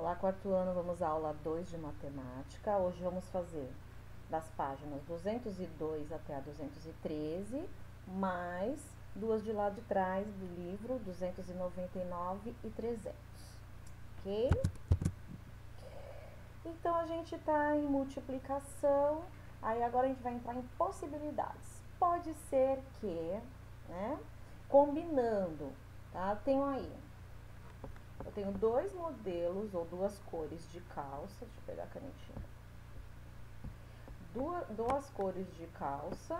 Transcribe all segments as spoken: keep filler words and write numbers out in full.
Olá, quarto ano, vamos à aula dois de matemática. Hoje vamos fazer das páginas duzentos e dois até a duzentos e treze, mais duas de lá de trás do livro, duzentos e noventa e nove e trezentos, ok? Então, a gente está em multiplicação, aí agora a gente vai entrar em possibilidades. Pode ser que, né, combinando, tá? Tenho aí... Eu tenho dois modelos ou duas cores de calça. Deixa eu pegar a canetinha. Duas, duas cores de calça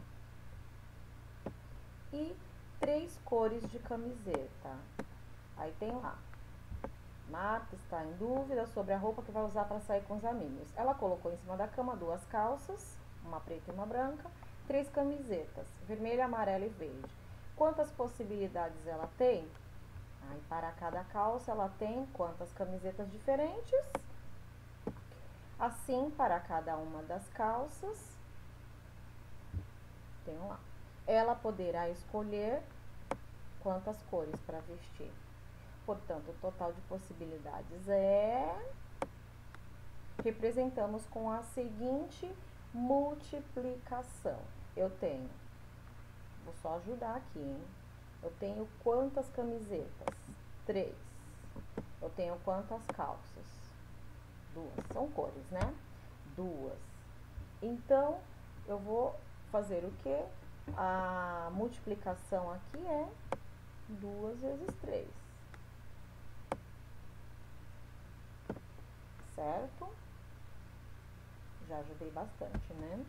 e três cores de camiseta. Aí tem lá. Marta está em dúvida sobre a roupa que vai usar para sair com os amigos. Ela colocou em cima da cama duas calças, uma preta e uma branca, três camisetas, vermelha, amarela e verde. Quantas possibilidades ela tem? Aí, para cada calça, ela tem quantas camisetas diferentes? Assim, para cada uma das calças, tem lá. Ela poderá escolher quantas cores para vestir. Portanto, o total de possibilidades é... Representamos com a seguinte multiplicação. Eu tenho... Vou só ajudar aqui, hein? Eu tenho quantas camisetas? Três. Eu tenho quantas calças? Duas. São cores, né? Duas. Então, eu vou fazer o quê? A multiplicação aqui é duas vezes três. Certo? Já ajudei bastante, né?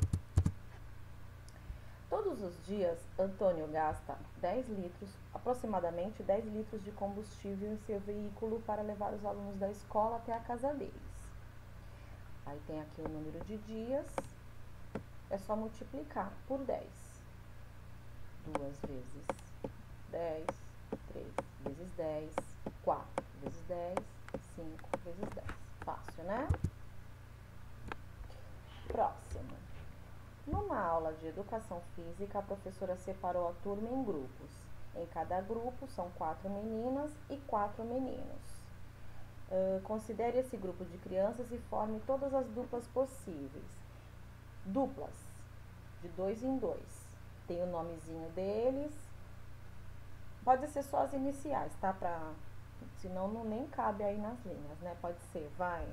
Todos os dias, Antônio gasta dez litros, aproximadamente dez litros de combustível em seu veículo para levar os alunos da escola até a casa deles. Aí tem aqui o número de dias, é só multiplicar por dez. duas vezes dez, três vezes dez, quatro vezes dez, cinco vezes dez. Fácil, né? Próximo. Numa aula de educação física, a professora separou a turma em grupos. Em cada grupo são quatro meninas e quatro meninos. Uh, considere esse grupo de crianças e forme todas as duplas possíveis. Duplas, de dois em dois. Tem o nomezinho deles. Pode ser só as iniciais, tá? Pra, senão não nem cabe aí nas linhas, né? Pode ser, vai...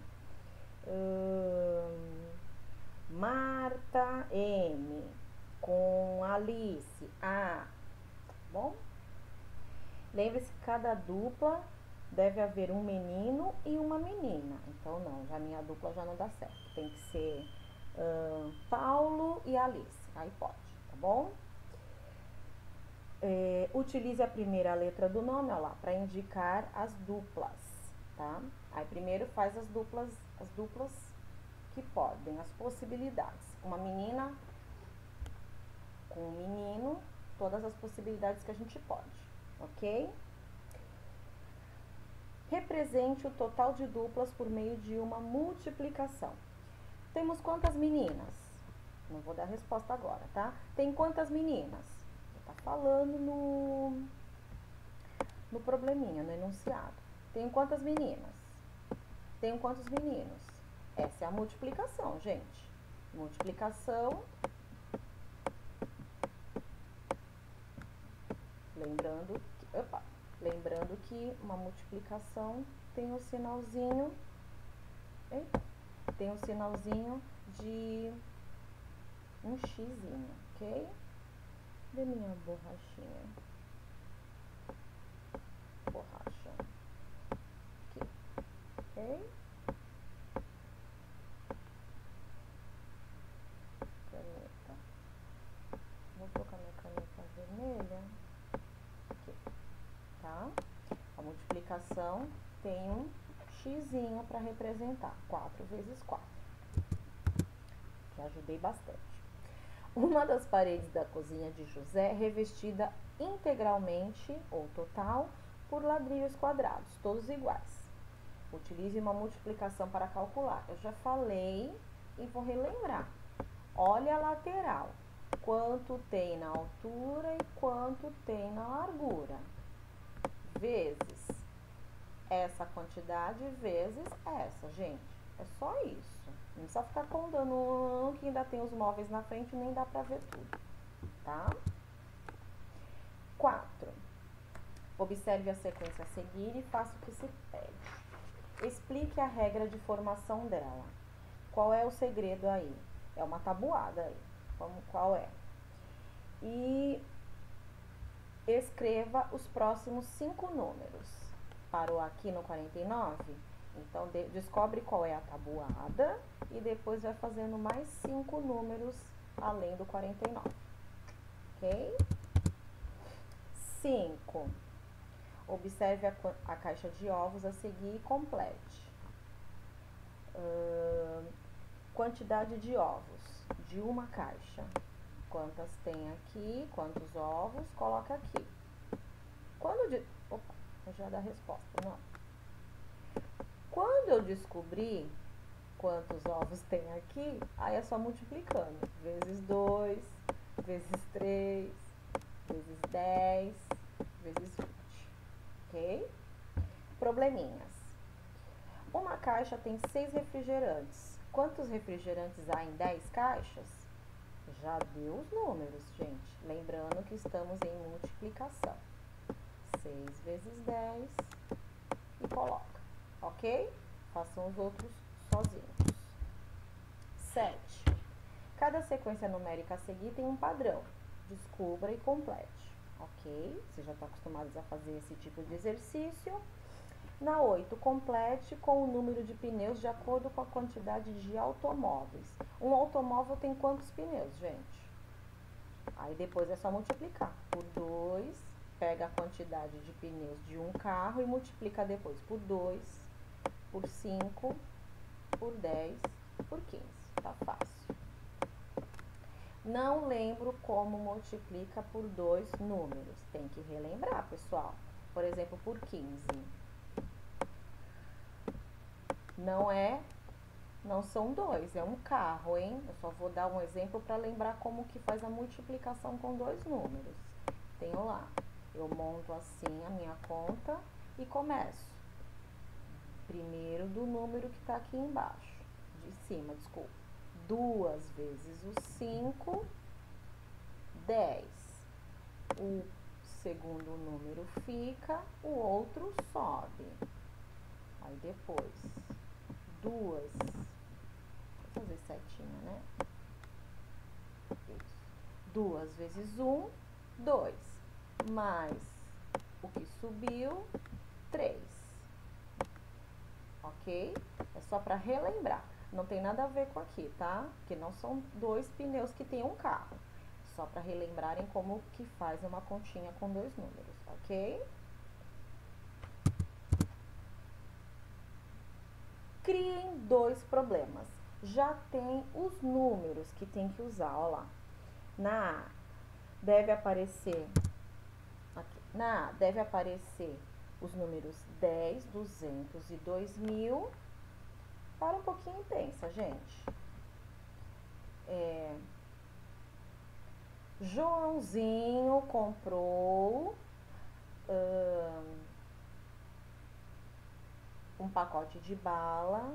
Uh, Marta, M, com Alice, A, bom? Lembre-se que cada dupla deve haver um menino e uma menina. Então, não, já minha dupla já não dá certo. Tem que ser uh, Paulo e Alice. Aí pode, tá bom? É, utilize a primeira letra do nome, ó lá, para indicar as duplas, tá? Aí primeiro faz as duplas, as duplas que podem, as possibilidades. Uma menina com um menino, todas as possibilidades que a gente pode, ok? Represente o total de duplas por meio de uma multiplicação. Temos quantas meninas? Não vou dar resposta agora, tá? Tem quantas meninas? Tá falando no, no probleminha, no enunciado. Tenho quantas meninas? Tenho quantos meninos? Essa é a multiplicação, gente. Multiplicação. Lembrando que, opa, lembrando que uma multiplicação tem um sinalzinho, eita, tem um sinalzinho de um xizinho, ok? De minha borrachinha. Borracha. Aqui, ok? Caneta. Vou colocar minha caneta vermelha. Aqui, tá? A multiplicação tem um xizinho para representar. quatro vezes quatro. Já ajudei bastante. Uma das paredes da cozinha de José é revestida integralmente, ou total, por ladrilhos quadrados, todos iguais. Utilize uma multiplicação para calcular. Eu já falei e vou relembrar. Olha a lateral. Quanto tem na altura e quanto tem na largura. Vezes essa quantidade vezes essa, gente. É só isso. Não precisa ficar contando que ainda tem os móveis na frente e nem dá pra ver tudo, tá? quatro. Observe a sequência a seguir e faça o que se pede. Explique a regra de formação dela. Qual é o segredo aí? É uma tabuada aí. Vamos, qual é? E escreva os próximos cinco números. Parou aqui no quarenta e nove? Então, de, descobre qual é a tabuada e depois vai fazendo mais cinco números além do quarenta e nove. Ok? cinco. Observe a, a caixa de ovos a seguir e complete. Uh, quantidade de ovos de uma caixa. Quantas tem aqui, quantos ovos, coloca aqui. Quando de... Opa, eu já dá a resposta, não. Quando eu descobrir quantos ovos tem aqui, aí é só multiplicando. Vezes dois, vezes três, vezes dez, vezes vinte. Ok? Probleminhas. Uma caixa tem seis refrigerantes. Quantos refrigerantes há em dez caixas? Já deu os números, gente. Lembrando que estamos em multiplicação. seis vezes dez e coloca, ok? Façam os outros sozinhos. sete. Cada sequência numérica a seguir tem um padrão. Descubra e complete, ok? Você já está acostumado a fazer esse tipo de exercício. Na oito, complete com o número de pneus de acordo com a quantidade de automóveis. Um automóvel tem quantos pneus, gente? Aí depois é só multiplicar por dois, pega a quantidade de pneus de um carro e multiplica depois por dois, por cinco, por dez, por quinze. Tá fácil. Não lembro como multiplica por dois números. Tem que relembrar, pessoal. Por exemplo, por quinze. Não é, não são dois, é um carro, hein? Eu só vou dar um exemplo para lembrar como que faz a multiplicação com dois números. Tenho lá, eu monto assim a minha conta e começo. Primeiro do número que tá aqui embaixo, de cima, desculpa. Duas vezes o cinco, dez. O segundo número fica, o outro sobe. Aí depois... Duas, vou fazer setinha, né? Isso. Duas vezes um, dois. Mais o que subiu, três. Ok? É só para relembrar. Não tem nada a ver com aqui, tá? Porque não são dois pneus que tem um carro. Só para relembrarem como que faz uma continha com dois números, ok? Criem dois problemas. Já tem os números que tem que usar, ó lá. Na A, deve aparecer, aqui, na A, deve aparecer os números dez, duzentos e dois mil. Para um pouquinho e pensa, gente. É, Joãozinho comprou hum, um pacote de bala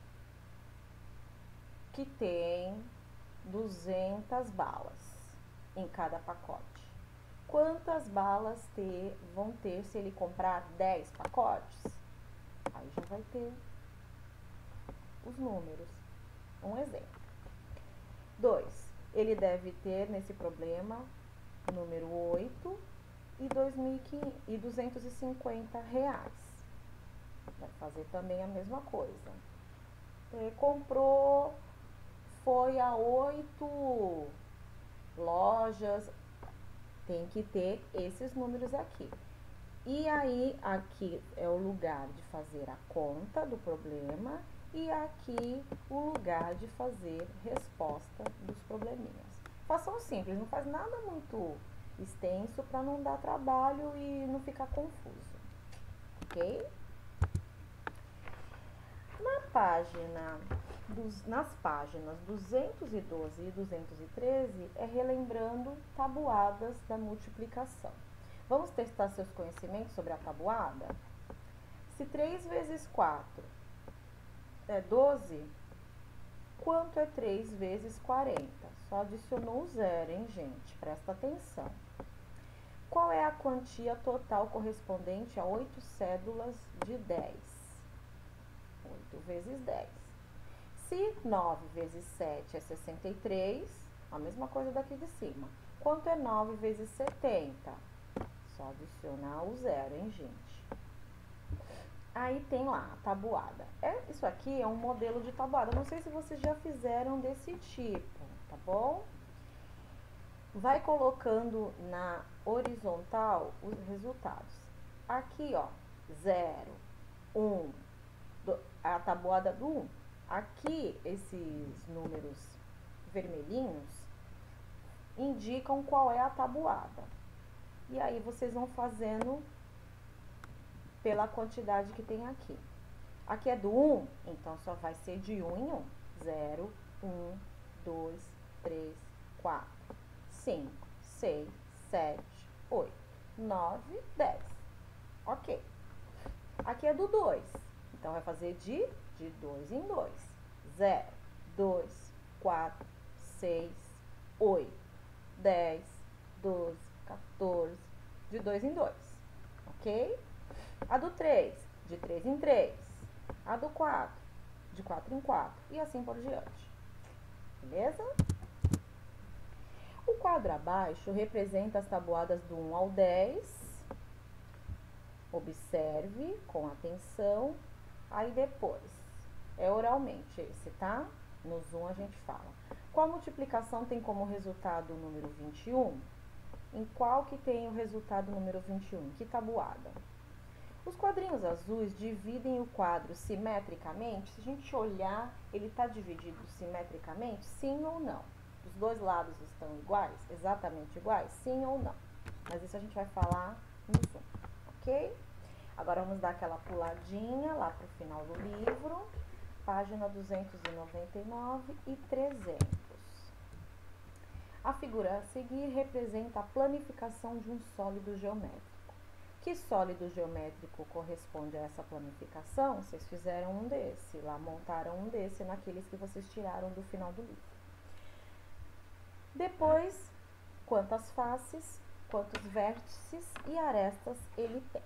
que tem duzentas balas em cada pacote. Quantas balas ter, vão ter se ele comprar dez pacotes? Aí já vai ter os números. Um exemplo. dois. Ele deve ter, nesse problema, número oito e duzentos e cinquenta reais. Vai fazer também a mesma coisa. Ele comprou, foi a oito lojas, tem que ter esses números aqui. E aí, aqui é o lugar de fazer a conta do problema e aqui o lugar de fazer resposta dos probleminhas. Façam simples, não faz nada muito extenso para não dar trabalho e não ficar confuso, ok? Na página, dos, nas páginas duzentos e doze e duzentos e treze, é relembrando tabuadas da multiplicação. Vamos testar seus conhecimentos sobre a tabuada? Se três vezes quatro é doze, quanto é três vezes quarenta? Só adicionou o zero, hein, gente? Presta atenção. Qual é a quantia total correspondente a oito cédulas de dez? oito vezes dez. Se nove vezes sete é sessenta e três, a mesma coisa daqui de cima. Quanto é nove vezes setenta? Só adicionar o zero, hein, gente? Aí tem lá a tabuada. É, isso aqui é um modelo de tabuada. Não sei se vocês já fizeram desse tipo, tá bom? Vai colocando na horizontal os resultados. Aqui, ó, zero, um, a tabuada do um. Aqui, esses números vermelhinhos indicam qual é a tabuada. E aí, vocês vão fazendo pela quantidade que tem aqui. Aqui é do um, então só vai ser de um em um. zero, um, dois, três, quatro, cinco, seis, sete, oito, nove, dez. Ok. Aqui é do dois, então vai fazer de, de dois em dois. zero, dois, quatro, seis, oito, dez, doze, quatorze, de dois em dois. Ok? A do três, de três em três. A do quatro, de quatro em quatro. E assim por diante. Beleza? O quadro abaixo representa as tabuadas do um ao dez. Observe com atenção. Aí depois, é oralmente esse, tá? No Zoom a gente fala. Qual multiplicação tem como resultado o número vinte e um? Em qual que tem o resultado número vinte e um? Que tabuada? Os quadrinhos azuis dividem o quadro simetricamente. Se a gente olhar, ele está dividido simetricamente? Sim ou não? Os dois lados estão iguais? Exatamente iguais? Sim ou não? Mas isso a gente vai falar no Zoom, ok? Agora vamos dar aquela puladinha lá para o final do livro. Página duzentos e noventa e nove e trezentos. A figura a seguir representa a planificação de um sólido geométrico. Que sólido geométrico corresponde a essa planificação? Vocês fizeram um desse, lá montaram um desse naqueles que vocês tiraram do final do livro. Depois, quantas faces, quantos vértices e arestas ele tem.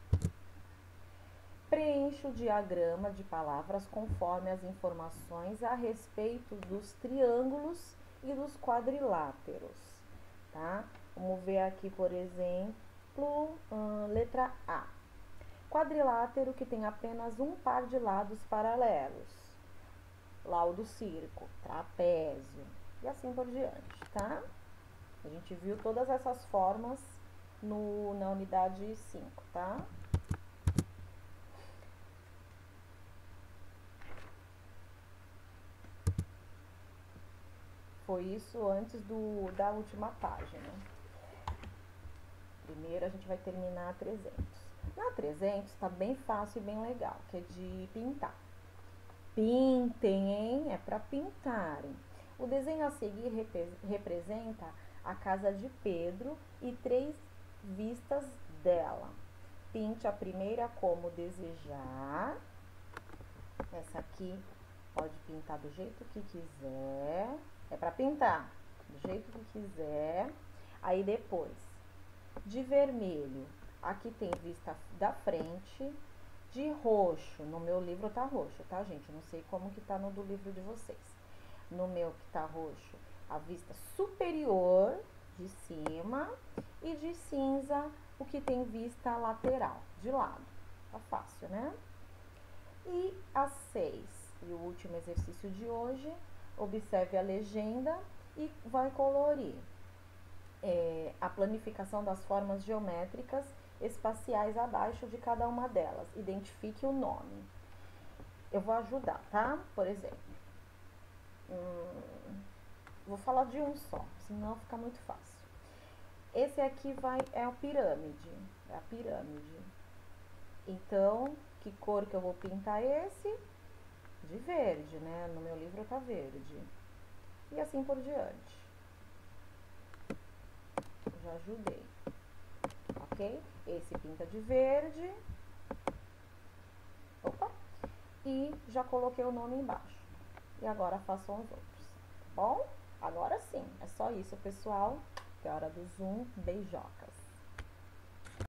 Preencha o diagrama de palavras conforme as informações a respeito dos triângulos e dos quadriláteros, tá? Vamos ver aqui, por exemplo, hum, letra A. Quadrilátero que tem apenas um par de lados paralelos. Lá o do círculo, trapézio e assim por diante, tá? A gente viu todas essas formas no, na unidade cinco, tá? Foi isso antes do, da última página. Primeiro a gente vai terminar a trezentos. Na trezentos tá bem fácil e bem legal, que é de pintar. Pintem, hein? É para pintarem. O desenho a seguir repre representa a casa de Pedro e três vistas dela. Pinte a primeira como desejar. Essa aqui pode pintar do jeito que quiser. É para pintar do jeito que quiser. Aí depois, de vermelho, aqui tem vista da frente. De roxo, no meu livro tá roxo, tá, gente? Não sei como que tá no do livro de vocês. No meu que tá roxo, a vista superior de cima. E de cinza, o que tem vista lateral, de lado. Tá fácil, né? E a seis, e o último exercício de hoje, observe a legenda e vai colorir é, a planificação das formas geométricas espaciais abaixo de cada uma delas. Identifique o nome. Eu vou ajudar, tá? Por exemplo, hum, vou falar de um só, senão fica muito fácil. Esse aqui vai, é a pirâmide, é a pirâmide. Então, que cor que eu vou pintar esse? De verde, né? No meu livro tá verde. E assim por diante. Já ajudei. Ok? Esse pinta de verde. Opa! E já coloquei o nome embaixo. E agora façam os outros, tá bom? Agora sim, é só isso, pessoal. É hora do zoom. Beijocas!